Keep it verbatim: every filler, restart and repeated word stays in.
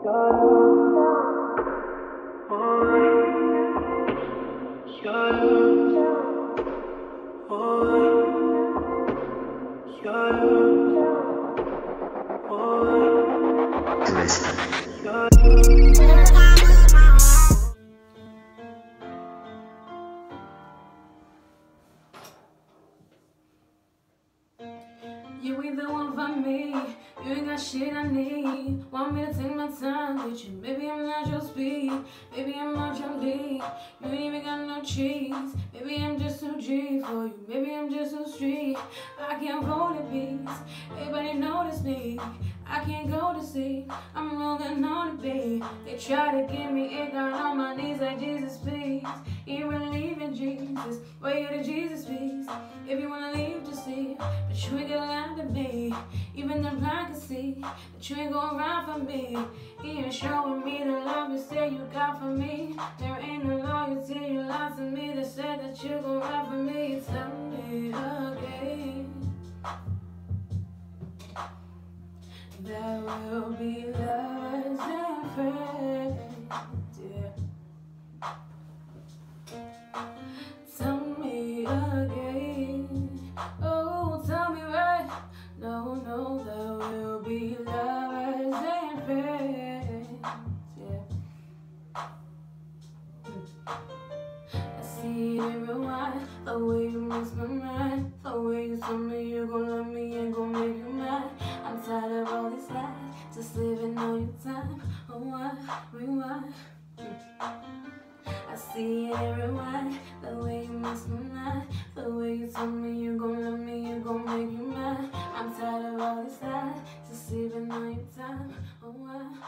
You ain't the one for me. You ain't got shit I need. Want me to take my time with you? Maybe I'm not your speed. Maybe I'm not your lead. You ain't even got no cheese. Maybe I'm just too G for you. Maybe I'm just too street. I can't hold it, peace. Everybody notice me. I can't go to sleep. I'm rolling on the beat. They try to get me it down on my knees like Jesus, please. You believe in Jesus. Well, you're the Jesus, please. If you wanna leave, just leave. But you ain't gonna lie to me. Even the blind can see that you ain't gonna ride for me. Even showing me the love you say you got for me. There ain't no loyalty, you lied to me. That said that you gon' ride for me. Tell me again. There will be lovers and friends, yeah. Tell me again, oh, tell me right. No, no, there will be lovers and friends, yeah. I see it rewind, the way you mix my mind, the way you tell me you gon' love me and gon' make you mine. I'm tired of all these lies, just living on your time. Oh, why, rewind. I see it rewind, the way you mix my mind, the way you tell me you gon' love me and gon' make you mine. I'm tired of all these lies, just living on your time. Oh, why.